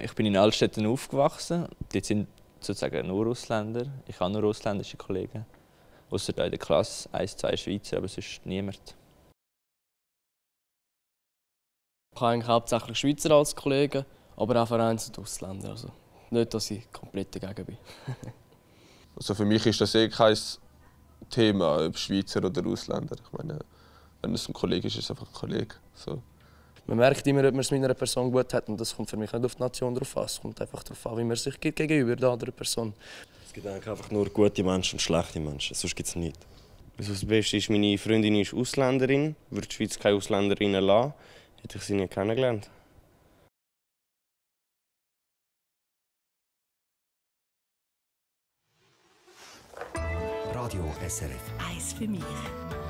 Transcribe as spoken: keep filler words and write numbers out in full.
Ich bin in Altstätten aufgewachsen. Dort sind sozusagen nur Ausländer. Ich habe nur ausländische Kollegen. Ausser in der Klasse eins, zwei Schweizer, aber sonst niemand. Ich habe eigentlich hauptsächlich Schweizer als Kollegen, aber auch vereinzelt Ausländer. Also nicht, dass ich komplett dagegen bin. Also für mich ist das eh kein Thema, ob Schweizer oder Ausländer. Ich meine, wenn es ein Kollege ist, ist es einfach ein Kollege. So. Man merkt immer, ob man es mit einer Person gut hat, und das kommt für mich nicht auf die Nation drauf an. Es kommt einfach darauf an, wie man sich gibt gegenüber der anderen Person. Es gibt eigentlich einfach nur gute Menschen und schlechte Menschen, sonst gibt es nichts. Also das Beste ist, meine Freundin ist Ausländerin, würde die Schweiz keine Ausländerinnen lassen, hätte ich sie nie kennengelernt. Radio S R F. Eins für mich.